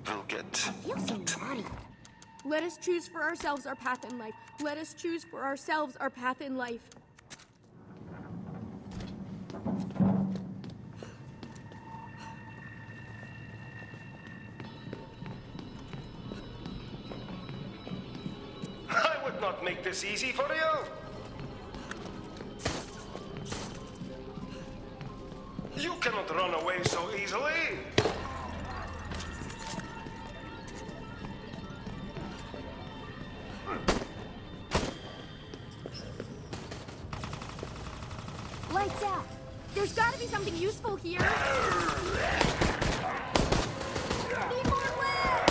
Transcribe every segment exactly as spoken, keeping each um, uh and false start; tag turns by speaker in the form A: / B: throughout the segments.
A: will get
B: feel so naughty.
C: Let us choose for ourselves our path in life. Let us choose for ourselves our path in life.
A: I would not make this easy for you. You cannot run away so easily.
C: Lights out. There's gotta be something useful here. Need more lead!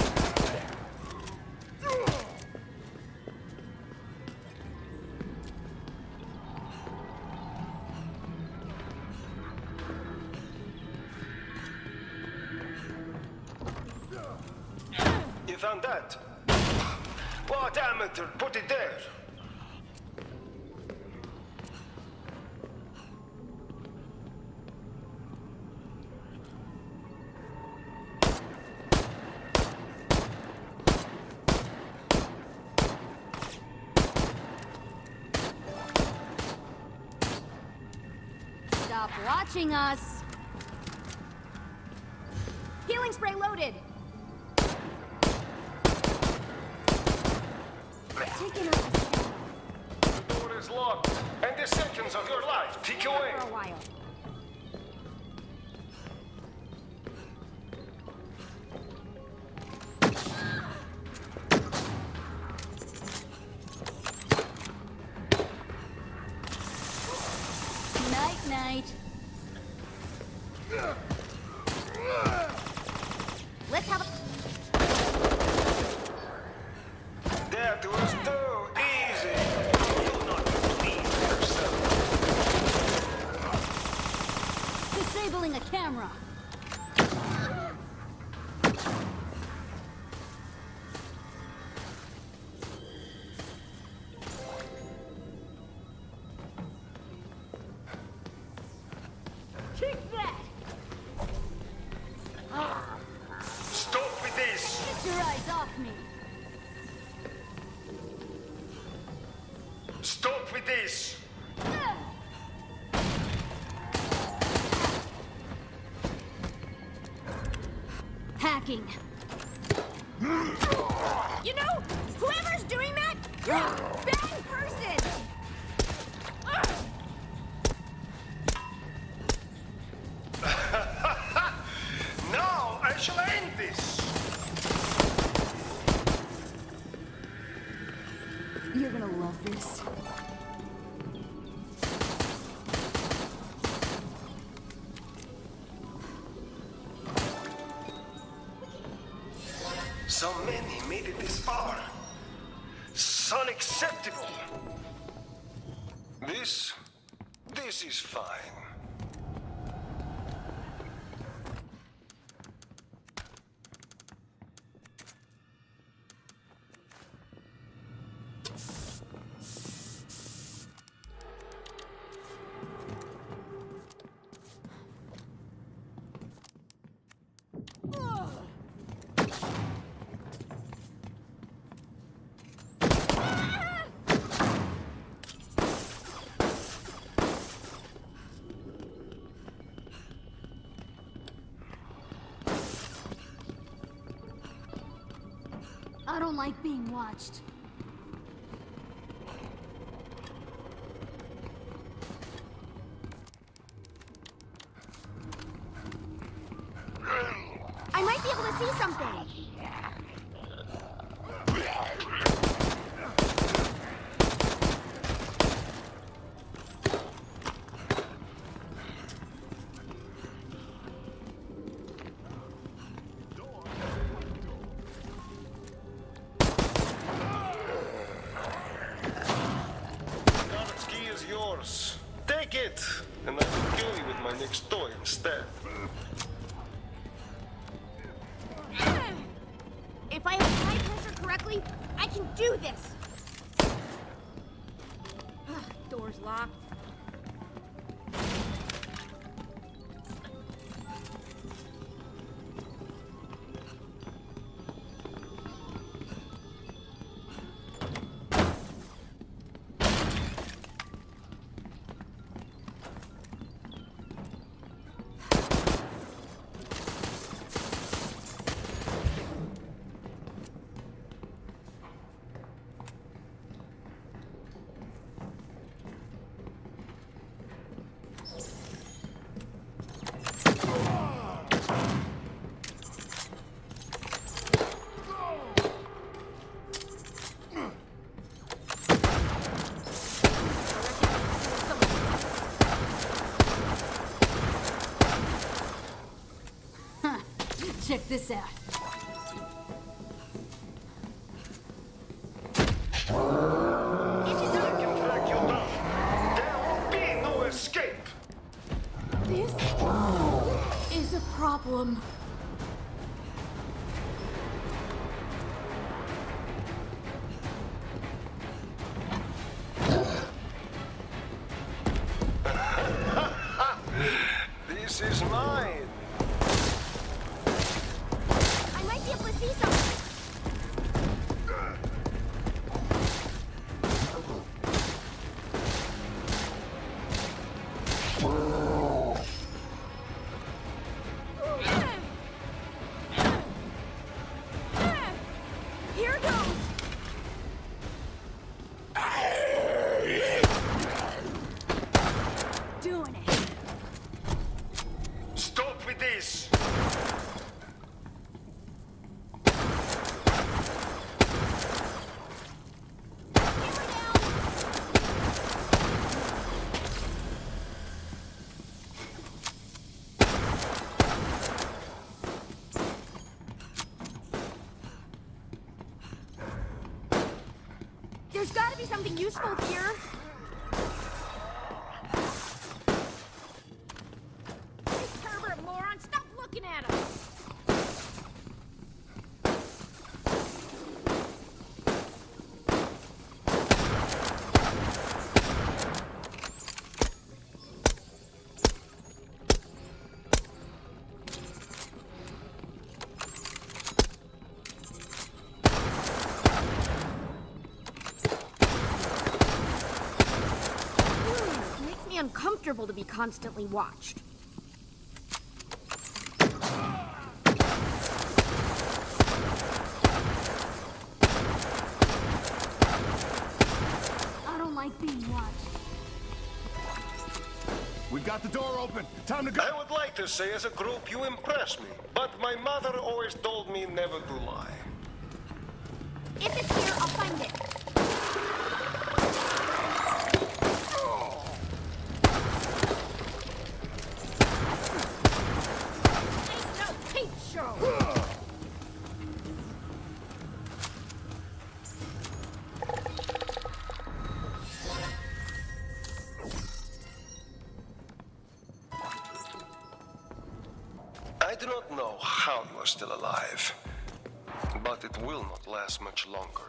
A: You found that? What amateur put it there?
B: Stop watching us.
C: Healing spray loaded.
B: Taking out the scan
A: The door is locked, and the seconds of your life tick away.
B: for a while. Night, night.
C: Let's have a...
A: That was too easy. Do not believe yourself.
B: Disabling a camera. Take that!
A: Stop with this.
B: Get your eyes off me.
A: Stop with this.
B: Hacking.
C: You know, whoever's doing that, bad person!
A: Now I shall end this.
B: You're gonna love this.
A: So many made it this far. It's unacceptable. This, this is fine.
B: I don't like being watched.
C: I might be able to see something.
A: Guard's key is yours. Take it, and I will kill you with my next toy instead.
C: If I apply pressure correctly, I can do this. Ugh, door's locked.
B: this out.
A: They can track you down. There will be no escape.
C: This is a problem.
A: This is mine.
C: I might be able to see something. Here goes.
B: Doing it.
A: Stop with this.
C: There's got to be something useful here. This Herbert moron, stop looking at him. Uncomfortable to be constantly watched.
B: I don't like being watched.
D: We've got the door open. Time to go.
A: I would like to say as a group you impress me, but my mother always told me never to lie.
C: If it's here, I'll find it.
A: I do not know how you are still alive, but it will not last much longer.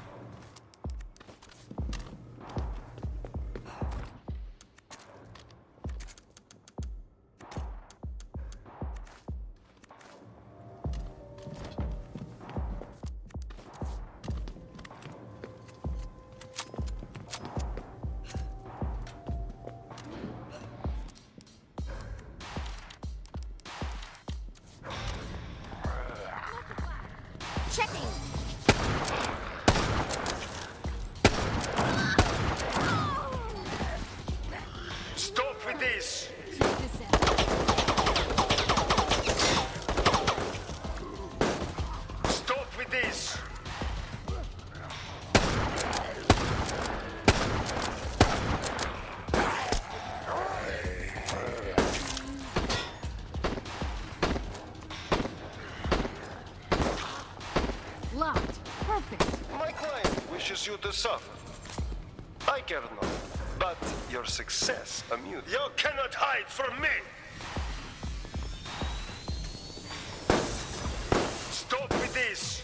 C: Checking.
A: Stop with this!
B: Check this out.
A: Stop with this!
B: Locked. Perfect.
A: My client wishes you to suffer. I care not, but your success amuses. You cannot hide from me! Stop with this!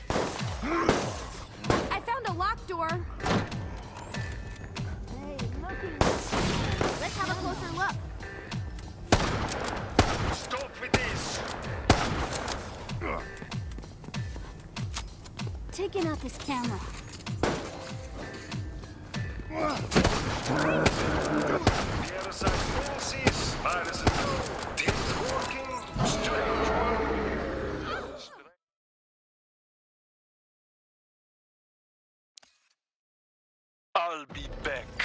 C: I found a locked door. Hey, looking. Let's have a closer look.
A: Stop with this!
B: Taking out this camera.
A: Parasite forces, virus no, didn't working, strange one. I'll be back.